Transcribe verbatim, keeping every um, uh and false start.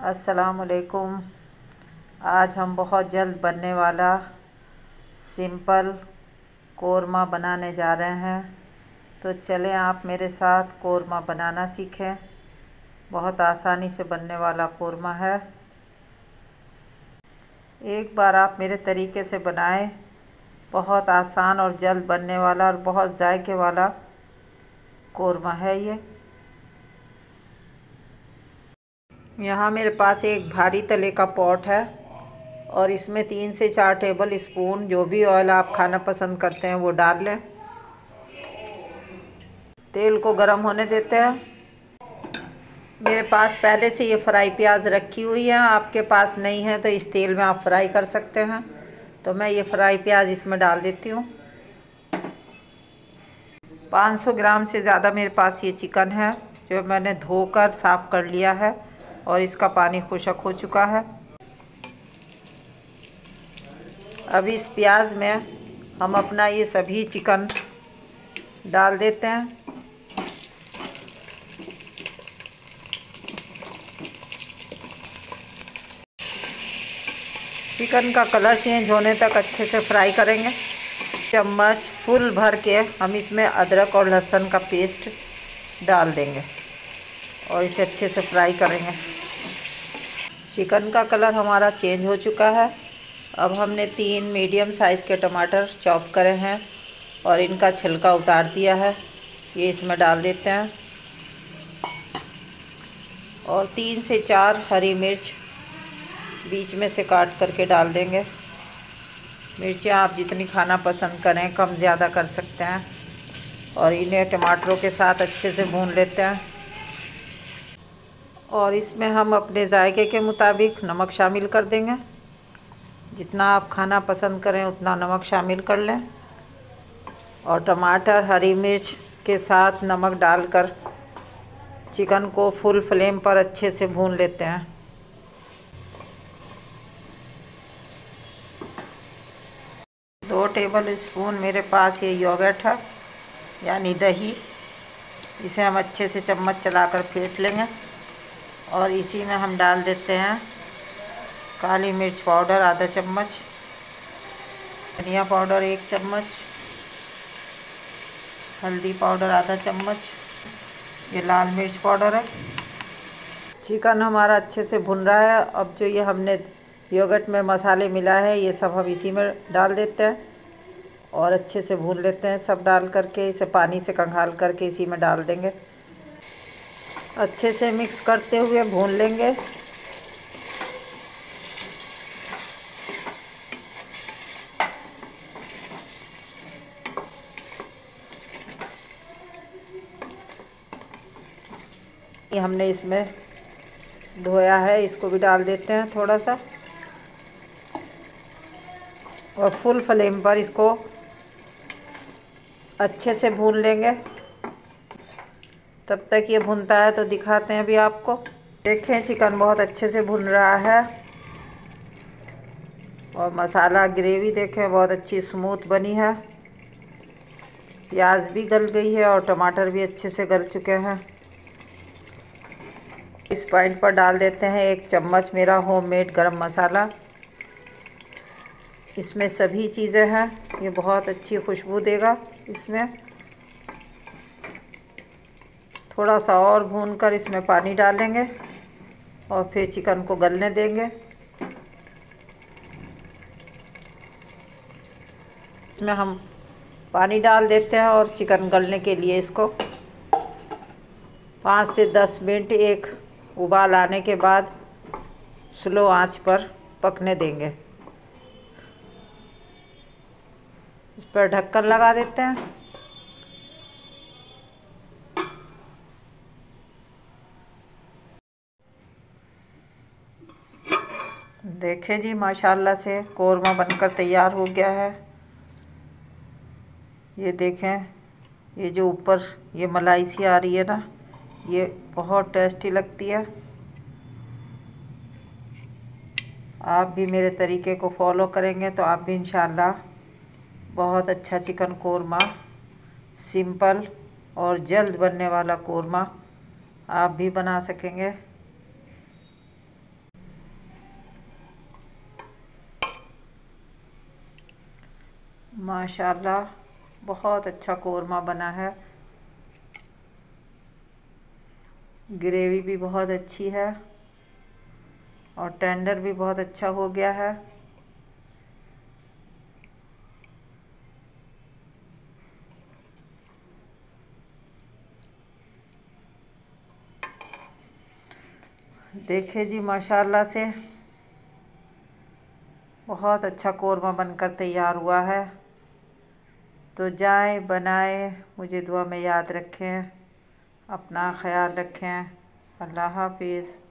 अस्सलामुअलैकुम। आज हम बहुत जल्द बनने वाला सिंपल कोरमा बनाने जा रहे हैं। तो चलें आप मेरे साथ कोरमा बनाना सीखें। बहुत आसानी से बनने वाला कोरमा है। एक बार आप मेरे तरीके से बनाएं। बहुत आसान और जल्द बनने वाला और बहुत जायके वाला कोरमा है ये। यहाँ मेरे पास एक भारी तले का पॉट है और इसमें तीन से चार टेबल स्पून जो भी ऑयल आप खाना पसंद करते हैं वो डाल लें। तेल को गर्म होने देते हैं। मेरे पास पहले से ये फ्राई प्याज रखी हुई है, आपके पास नहीं है तो इस तेल में आप फ्राई कर सकते हैं। तो मैं ये फ्राई प्याज इसमें डाल देती हूँ। पाँच सौ ग्राम से ज़्यादा मेरे पास ये चिकन है जो मैंने धोकर साफ़ कर लिया है और इसका पानी खुश्क हो चुका है। अब इस प्याज में हम अपना ये सभी चिकन डाल देते हैं। चिकन का कलर चेंज होने तक अच्छे से फ्राई करेंगे। चम्मच फुल भर के हम इसमें अदरक और लहसुन का पेस्ट डाल देंगे और इसे अच्छे से फ्राई करेंगे। चिकन का कलर हमारा चेंज हो चुका है। अब हमने तीन मीडियम साइज़ के टमाटर चॉप करे हैं और इनका छिलका उतार दिया है, ये इसमें डाल देते हैं। और तीन से चार हरी मिर्च बीच में से काट करके डाल देंगे। मिर्चें आप जितनी खाना पसंद करें कम ज़्यादा कर सकते हैं। और इन्हें टमाटरों के साथ अच्छे से भून लेते हैं। और इसमें हम अपने जायके के मुताबिक नमक शामिल कर देंगे। जितना आप खाना पसंद करें उतना नमक शामिल कर लें। और टमाटर हरी मिर्च के साथ नमक डालकर चिकन को फुल फ्लेम पर अच्छे से भून लेते हैं। दो टेबल स्पून मेरे पास ये योगर्ट है यानी दही, इसे हम अच्छे से चम्मच चलाकर फेंट लेंगे। और इसी में हम डाल देते हैं काली मिर्च पाउडर आधा चम्मच, धनिया पाउडर एक चम्मच, हल्दी पाउडर आधा चम्मच, ये लाल मिर्च पाउडर है। चिकन हमारा अच्छे से भुन रहा है। अब जो ये हमने योगर्ट में मसाले मिला है ये सब हम इसी में डाल देते हैं और अच्छे से भून लेते हैं। सब डाल करके इसे पानी से कंघाल करके इसी में डाल देंगे। अच्छे से मिक्स करते हुए भून लेंगे। ये हमने इसमें धोया है, इसको भी डाल देते हैं थोड़ा सा और फुल फ्लेम पर इसको अच्छे से भून लेंगे। तब तक ये भुनता है तो दिखाते हैं अभी आपको। देखें चिकन बहुत अच्छे से भुन रहा है और मसाला ग्रेवी देखें बहुत अच्छी स्मूथ बनी है। प्याज भी गल गई है और टमाटर भी अच्छे से गल चुके हैं। इस पॉइंट पर डाल देते हैं एक चम्मच मेरा होममेड गरम मसाला। इसमें सभी चीज़ें हैं, ये बहुत अच्छी खुशबू देगा। इसमें थोड़ा सा और भूनकर इसमें पानी डालेंगे और फिर चिकन को गलने देंगे। इसमें हम पानी डाल देते हैं और चिकन गलने के लिए इसको पाँच से दस मिनट एक उबाल आने के बाद स्लो आंच पर पकने देंगे। इस पर ढक्कन लगा देते हैं। देखें जी माशाल्लाह से कोरमा बनकर तैयार हो गया है। ये देखें, ये जो ऊपर ये मलाई सी आ रही है ना, ये बहुत टेस्टी लगती है। आप भी मेरे तरीके को फॉलो करेंगे तो आप भी इंशाल्लाह बहुत अच्छा चिकन कोरमा, सिंपल और जल्द बनने वाला कोरमा आप भी बना सकेंगे। माशाल्लाह बहुत अच्छा कोरमा बना है। ग्रेवी भी बहुत अच्छी है और टेंडर भी बहुत अच्छा हो गया है। देखिए जी, माशाल्लाह से बहुत अच्छा कोरमा बनकर तैयार हुआ है। तो जाएं, बनाएं, मुझे दुआ में याद रखें, अपना ख्याल रखें। अल्लाह हाफिज़।